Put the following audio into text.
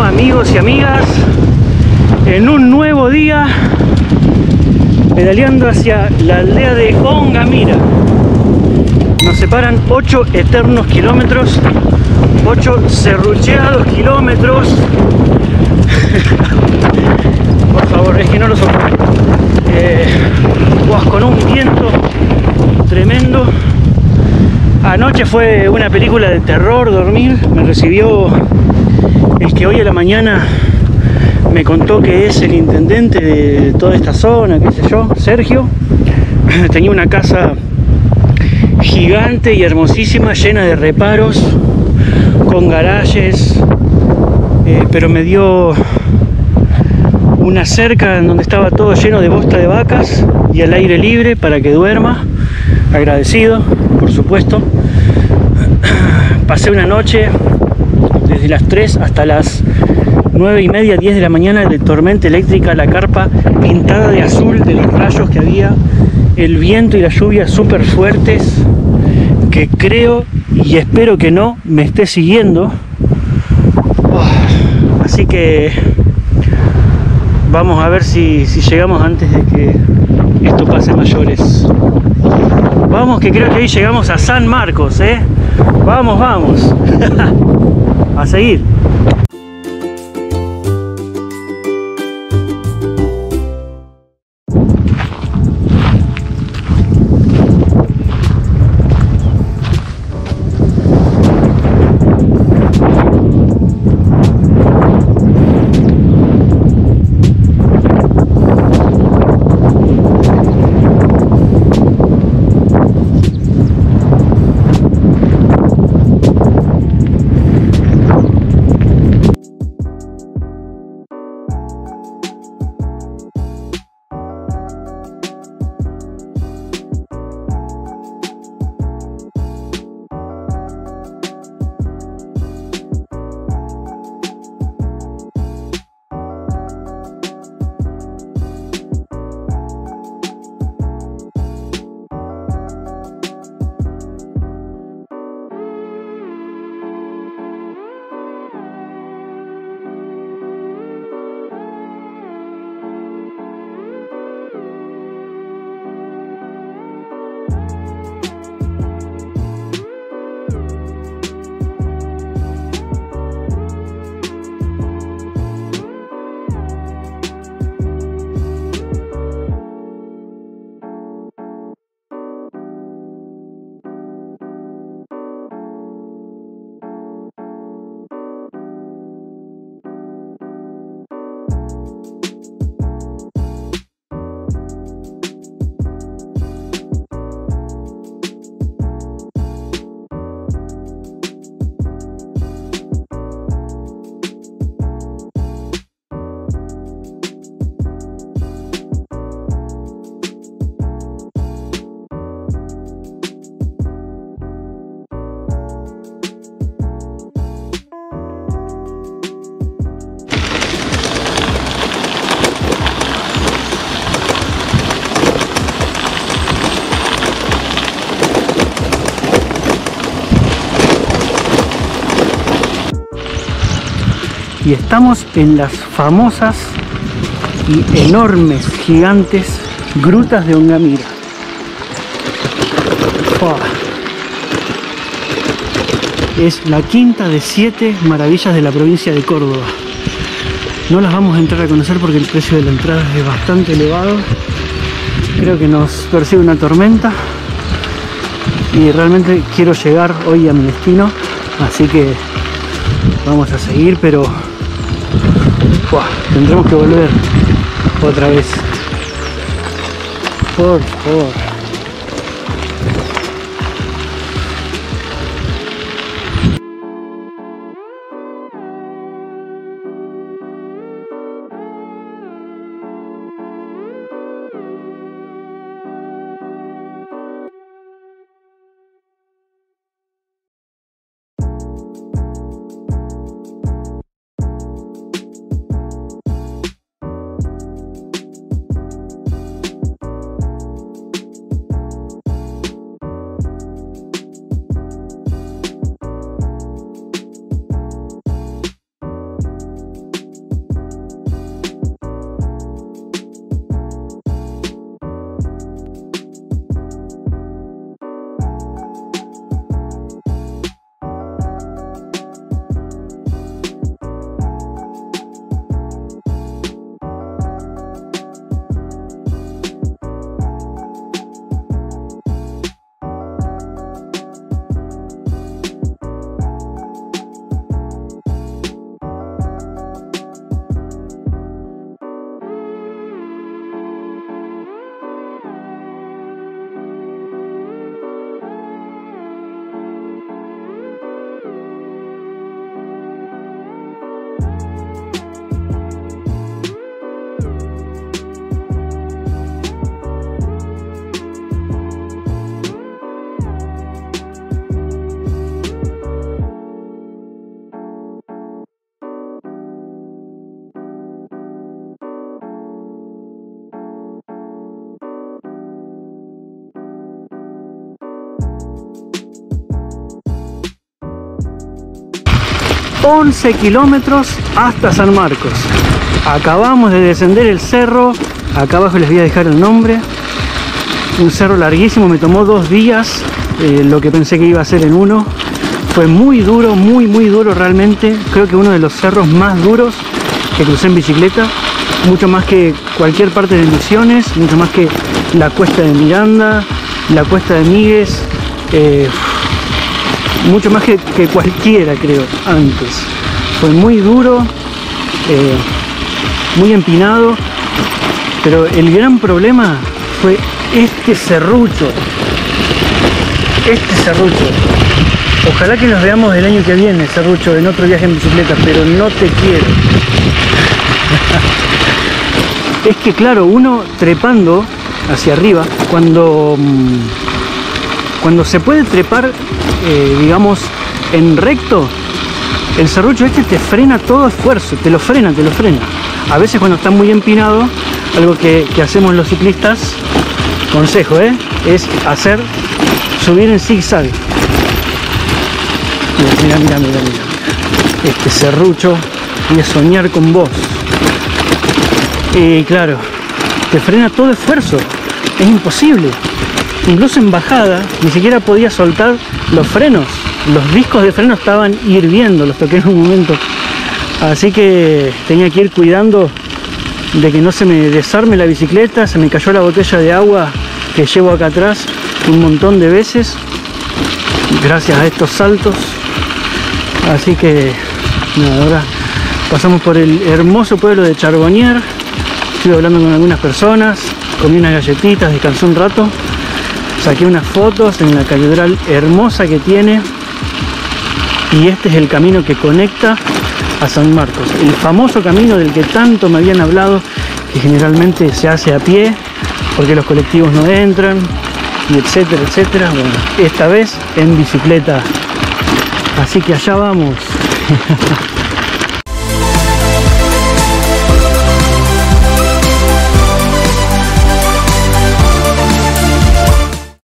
amigos y amigas, en un nuevo día pedaleando hacia la aldea de Ongamira. Nos separan 8 eternos kilómetros, 8 serrucheados kilómetros. Por favor, es que no lo soporto. Con un viento tremendo. Anoche fue una película de terror dormir. Me recibió el que hoy a la mañana me contó que es el intendente de toda esta zona, qué sé yo, Sergio. Tenía una casa gigante y hermosísima, llena de reparos, con garajes, pero me dio una cerca en donde estaba todo lleno de bosta de vacas y al aire libre para que duerma. Agradecido, por supuesto. Pasé una noche desde las 3 hasta las 9:30, 10 de la mañana de tormenta eléctrica, la carpa pintada de azul de los rayos que había, el viento y la lluvia súper fuertes, que creo y espero que no me esté siguiendo. Así que vamos a ver si llegamos antes de que esto pase a mayores. Vamos, que creo que ahí llegamos a San Marcos, ¿eh? Vamos, vamos. A seguir. Y estamos en las famosas y enormes, gigantes grutas de Ongamira. Es la quinta de 7 maravillas de la provincia de Córdoba. No las vamos a entrar a conocer porque el precio de la entrada es bastante elevado. Creo que nos persigue una tormenta y realmente quiero llegar hoy a mi destino, así que vamos a seguir, pero tendremos que volver otra vez. Por favor. 11 kilómetros hasta San Marcos. Acabamos de descender el cerro, acá abajo les voy a dejar el nombre. Un cerro larguísimo, me tomó 2 días, lo que pensé que iba a ser en 1. Fue muy duro, muy duro realmente. Creo que uno de los cerros más duros que crucé en bicicleta. Mucho más que cualquier parte de Misiones, mucho más que la cuesta de Miranda, la cuesta de Míguez. Mucho más que cualquiera, creo, antes. Fue muy duro, muy empinado, pero el gran problema fue este serrucho. Ojalá que nos veamos el año que viene, serrucho, en otro viaje en bicicleta, pero no te quiero. Es que claro, uno trepando hacia arriba, cuando se puede trepar, digamos, en recto, el serrucho este te frena todo esfuerzo, te lo frena. A veces cuando está muy empinado, algo que hacemos los ciclistas, consejo, es subir en zigzag. Mira. Este serrucho, voy a soñar con vos. Y claro, te frena todo esfuerzo, es imposible. Incluso en bajada ni siquiera podía soltar los frenos, los discos de freno estaban hirviendo, los toqué en un momento, así que tenía que ir cuidando de que no se me desarme la bicicleta. Se me cayó la botella de agua que llevo acá atrás un montón de veces gracias a estos saltos, así que nada, ahora pasamos por el hermoso pueblo de Charbonnier. Estuve hablando con algunas personas, comí unas galletitas, descansé un rato, saqué unas fotos en la catedral hermosa que tiene, y este es el camino que conecta a San Marcos, el famoso camino del que tanto me habían hablado, que generalmente se hace a pie porque los colectivos no entran, y etcétera. Bueno, esta vez en bicicleta, así que allá vamos.